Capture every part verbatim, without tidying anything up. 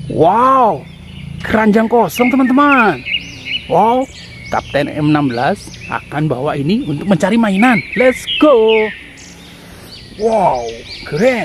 Wow, keranjang kosong teman-teman. Wow, Kapten M enam belas akan bawa ini untuk mencari mainan. Let's go. Wow, keren.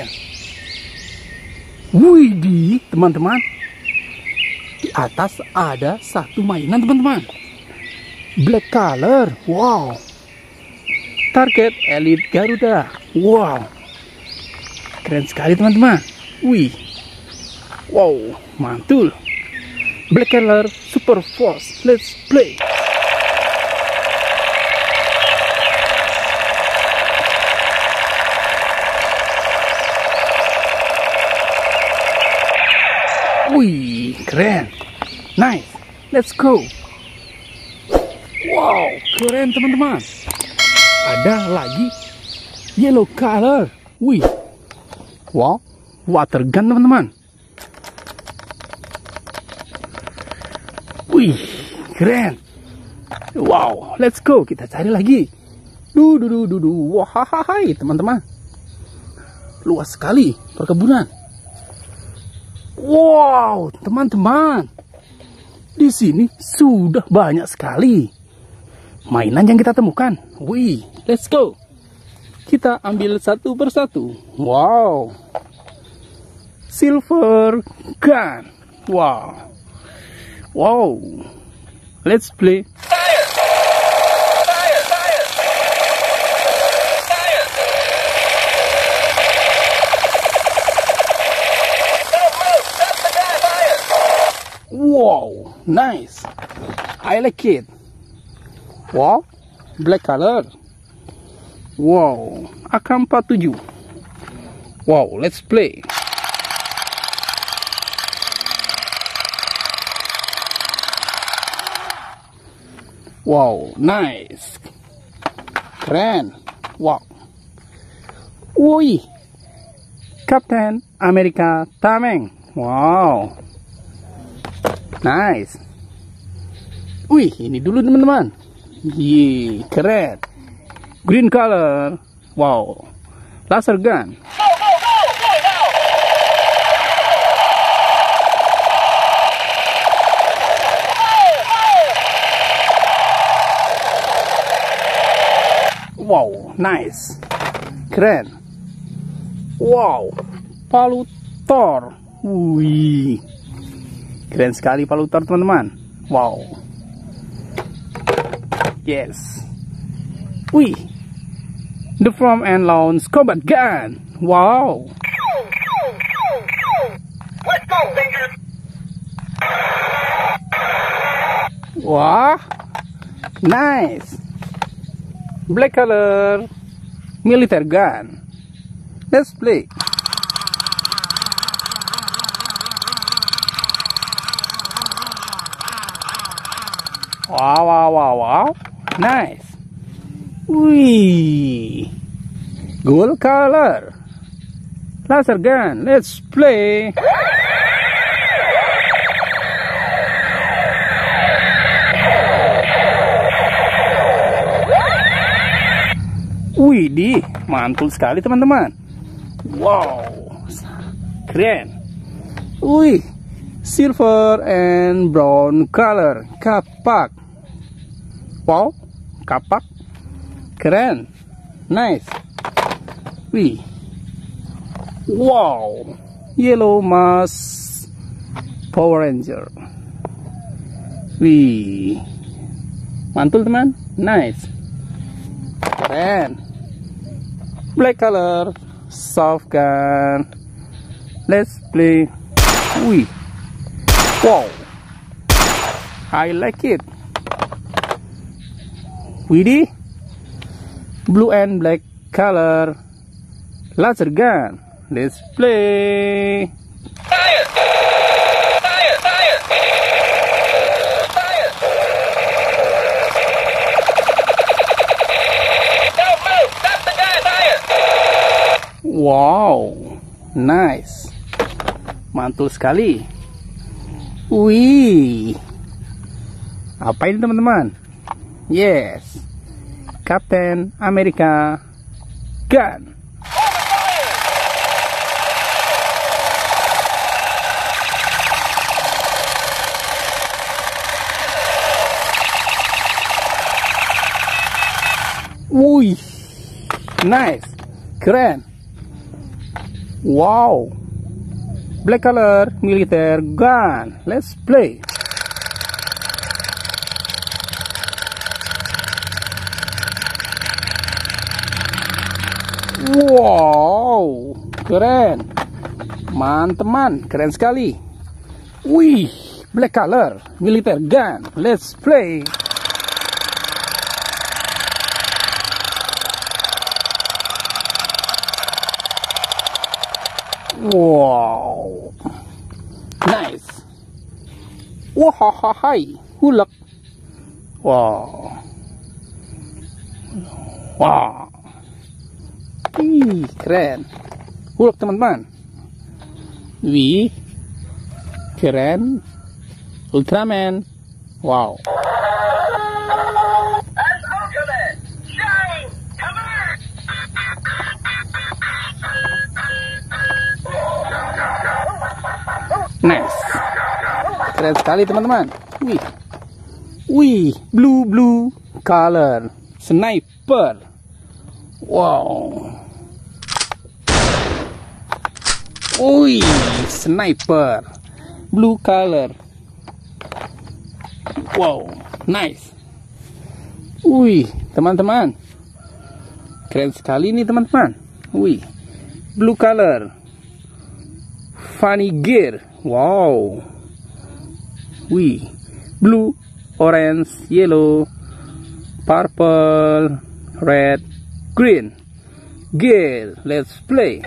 Widih, teman-teman. Di atas ada satu mainan, teman-teman. Black color. Wow. Target Elite Garuda. Wow. Keren sekali, teman-teman. Wih. Wow, mantul. Black color Super Force. Let's play. Wih, keren. Nice. Let's go. Wow, keren teman-teman. Ada lagi yellow color. Wih. Wow, water gun teman-teman. Wih, keren. Wow, let's go. Kita cari lagi. Du du du du du. Wahai teman-teman. Luas sekali perkebunan. Wow, teman-teman. Di sini sudah banyak sekali mainan yang kita temukan. Wih, let's go. Kita ambil satu persatu. Wow. Silver gun. Wow. Wow. Let's play. Wow, nice. I like it. Wow, black color. Wow, A K empat tujuh. Wow, let's play. Wow, nice. Keren. Wow. Wih, Kapten Amerika Tameng. Wow. Nice. Wih, ini dulu teman-teman. Ye, keren. Green color. Wow. Laser gun. Wow, nice. Keren. Wow. Palu Thor. Wih. Keren sekali palu Thor teman-teman. Wow. Yes. Wih. The From and Launch Combat Gun. Wow. Let's go, Rangers. Wah. Nice. Black color military gun. Let's play. Wow, wow, wow, wow. Nice. Wih. Gold color. Laser gun. Let's play. Widih, mantul sekali teman-teman. Wow. Keren. Wih. Silver and brown color. Kapak. Wow, kapak. Keren. Nice. Wih. Wow. Yellow mask Power Ranger. Wih. Mantul teman. Nice. Keren. Black color soft gun. Let's play. Wih. Wow, I like it. Widih, blue and black color laser gun. Let's play. Fire! Fire! Fire! Fire! Don't move! Stop the guy! Fire! Wow, nice. Mantul sekali. Wih, apa ini teman-teman? Yes, Kapten Amerika Gun. Wih, nice, keren. Wow, black color military gun. Let's play. Wow, keren. Man-teman, keren sekali. Wih, black color military gun. Let's play. Wow, nice. Wahai, hulak. Wow, wow. Ih, keren. Hulak teman-teman. Wih, keren. Ultraman. Wow. Nice, keren sekali teman-teman. Wih, wih, blue blue color sniper. Wow, wih, sniper blue color. Wow, nice. Wih, teman-teman, keren sekali nih teman-teman. Wih, blue color funny gear. Wow. Wih, blue, orange, yellow, purple, red, green gear. Let's play.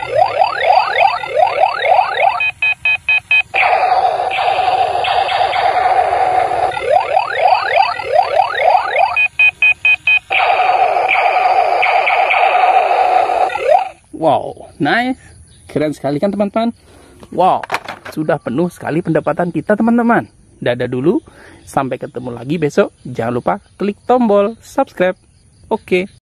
Wow, nice. Keren sekali kan teman-teman. Wow, sudah penuh sekali pendapatan kita teman-teman. Dadah dulu, sampai ketemu lagi besok. Jangan lupa klik tombol subscribe. Oke.